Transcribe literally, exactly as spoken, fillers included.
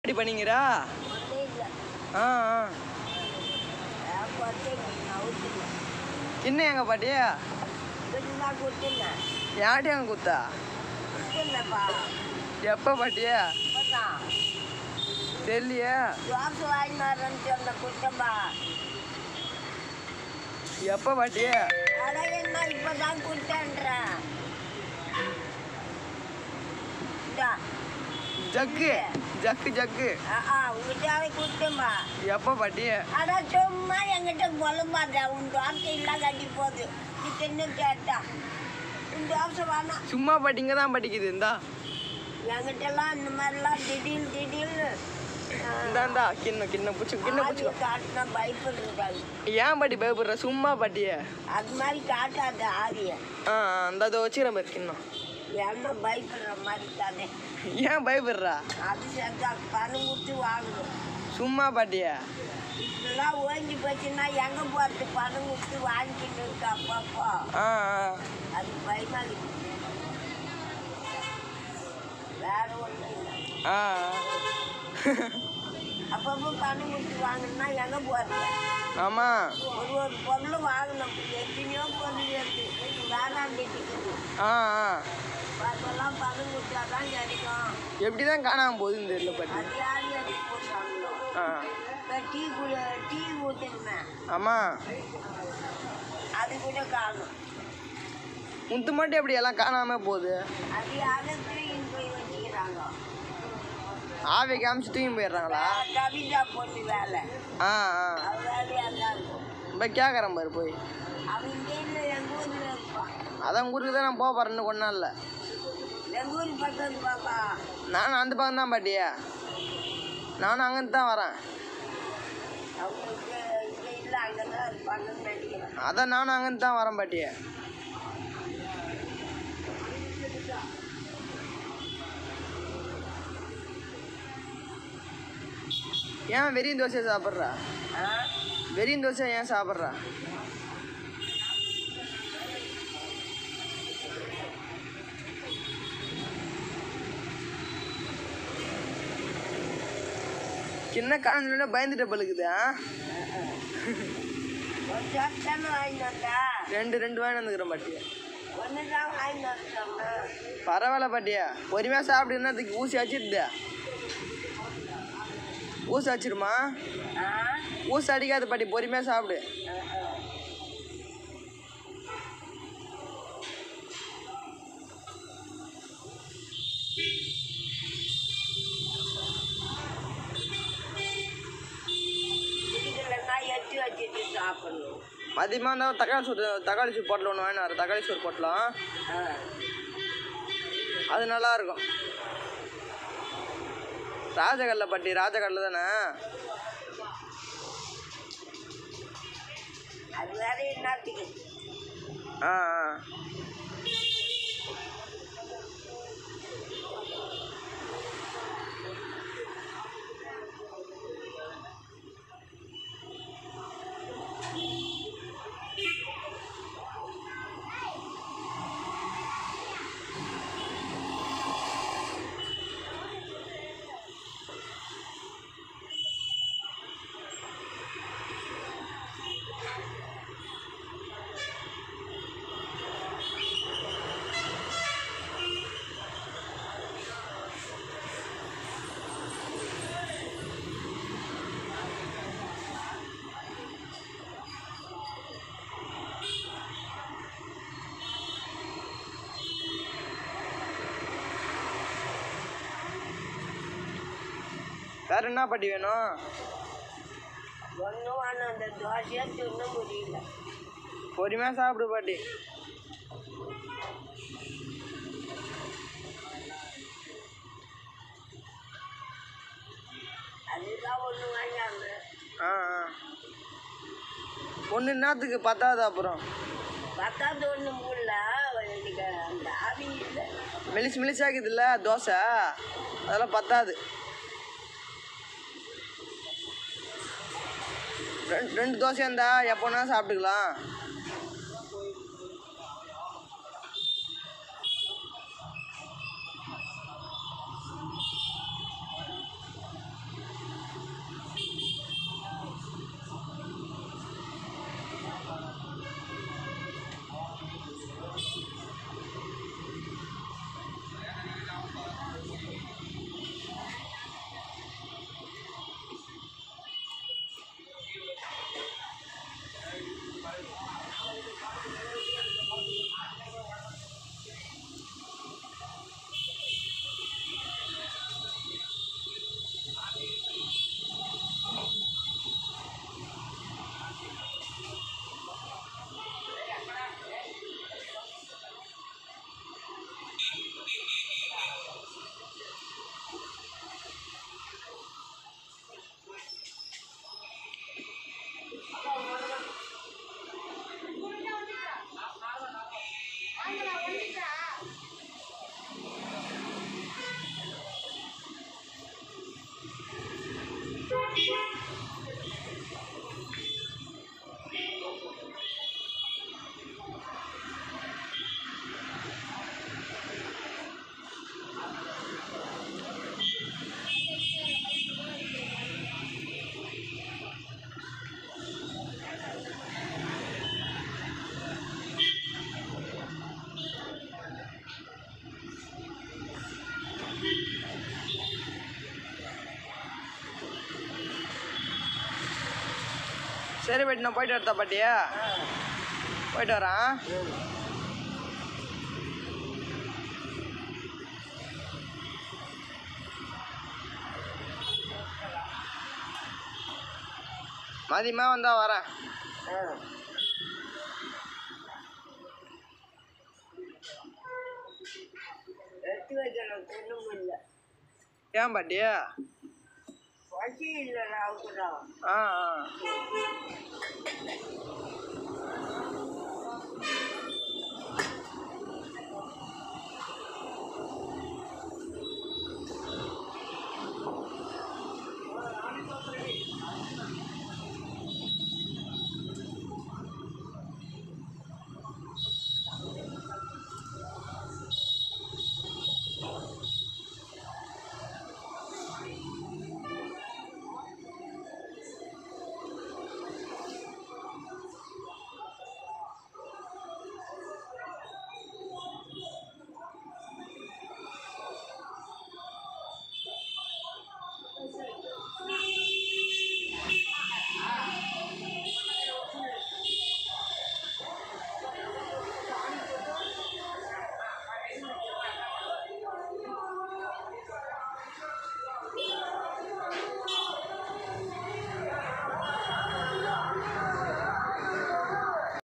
எப்படி பண்ணீங்கடா? ஆ ஆ என்ன எங்க பாட்டி யார்ட்டி அங்கே குத்தா எப்போ பாட்டியா தெரியலையா? எப்போ பாட்டியா? இப்பதான் கொடுத்தேன்றேன். ஜக்கு ஜக்கு ஜக்கு உங்ககிட்ட கொடுத்தேன்பா. எப்போ பாட்டியா? அதான் சும்மா என்கிட்ட புலம்பாத உன் தோசை எல்லாம் கட்டி போகுது. நீ என்ன கேட்டா உன் தோசை வேணாம். சும்மா பாட்டிங்க தான் படிக்குது. இந்தா என்கிட்ட எல்லாம் இந்த மாதிரிலாம் திடீர்னு திடீர்னு இந்தாண்டா கிண்ண கிண்ண பிடிச்சி கிண்ண பிடிச்சி காட்டினா பயப்படுறாங்க. ஏன் பாட்டி பயப்படுற? சும்மா பாட்டிய அது மாதிரி காட்டாத ஆவிய. ஆ அந்த அதை வச்சுக்கிற மாதிரி கிண்ணம் என்ன பயப்படுற மாதிரி தானே. ஏன் பயப்படுறா? அது சேர்த்தா பணம் கொடுத்து வாங்கணும். சும்மா பாட்டியா இப்பெல்லாம் ஓஞ்சி போச்சுன்னா எங்க போறது? பணம் கொடுத்து வாங்கிட்டு இருக்கு அப்பப்போ. ஆ அது பயமா இருக்கு. வேற ஒன்றும் இல்லை. ஆ அப்பப்போ பணம் கொடுத்து வாங்கணும்னா எங்க போறது? ஆமா ஒரு ஒரு பொருள் வாங்கணும். எத்தனையோ பொருள் இருக்கு வேணாண்டிட்டு. ஆ அதெல்லாம் பணம் கொடுத்தாதான் கிடைக்கும். எப்படிதான் காணாம போகுதுன்னு தெரியல பாட்டி. அது யாரு எடுத்து போட்டாங்களோ? ஆ டீ கூட டீ ஊற்றுமே. ஆமா அது கூட காணும். முத்து மட்டும் எப்படி எல்லாம் காணாம போகுது? அது யாரை தூக்கி போய் வச்சுக்கிறாங்க. ஆவி காமிச்சு தூக்கி போயிடுறாங்களா? கவிதா பொண்ணு வேலை. ஆ ஆ அவ வேலையாக தான் இருக்கும். இப்போ கேட்குறேன் பாரு போய். அவன் இங்கே இல்லை, எங்கள் ஊரில் இருப்பான். அதான் ஊருக்கு தான் நான் போக போகிறேன்னு கொஞ்ச நாளில். எங்கள் ஊர் பக்கம் பாப்பா. நானும் அந்த பக்கம் தான் பாட்டியா. நானும் அங்கேருந்து தான் வரேன். அவங்களுக்கு இங்கே இல்லை, அங்கே தான் இருப்பாங்கன்னு நினைக்கிறேன். அதான் நானும் அங்கேருந்து தான் வரேன் பாட்டியா. ஏன் வெறியும் தோசை சாப்பிட்றா? வெறியும் தோசை ஏன் சாப்பிட்றா? சின்ன காலத்துல பயந்துட்ட பழுக்குதா? ரெண்டு ரெண்டு வாங்கி வந்துக்கிறேன் பாட்டியா. பரவாயில்ல பாட்டியா, பொறுமையா சாப்பிடுன்னா அதுக்கு ஊசி அடிச்சிருந்தா. ஊசி அடிச்சிருமா? ஊசி அடிக்காத பாட்டி, பொறுமையா சாப்பிடு. மதியமாக இருந்தால் தக்காளி சோறு தக்காளி சோறு போட்டல ஒன்று வாங்கினு வர. தக்காளி சோறு போட்டலாம், அது நல்லா இருக்கும். ராஜகல்ல பாட்டி, ராஜகல்ல தானே? ஆ ஆ வேற என்ன பாட்டி வேணும்? ஒன்றும் வேணும், அந்த தோசையை தின்ன முடியல. பொறுமையா சாப்பிடு பாட்டி. அதுதான் ஒன்று வாங்காம. ஆ ஆ ஒன்று என்னத்துக்கு பத்தாது? அப்புறம் பத்தாவது ஒன்று மூடல, அந்த ஆவி இல்லை. மெலிசு மெலிசாக்குதுல்ல தோசை, அதெல்லாம் பத்தாது. ரெண்டு ரெண்டு தோசையாக இருந்தால் எப்போனா சாப்பிட்டுக்கலாம். சரி பாட்டி, நான் போயிட்டு வரதா பாட்டியா? போயிட்டு வரேன். மதியமா வந்தா வரேன். எடுத்து வைக்கணும், ஒன்றும் இல்லை. ஏன் பாட்டியா? பசி இல்லைடா அவங்கடா. ஆ ஆ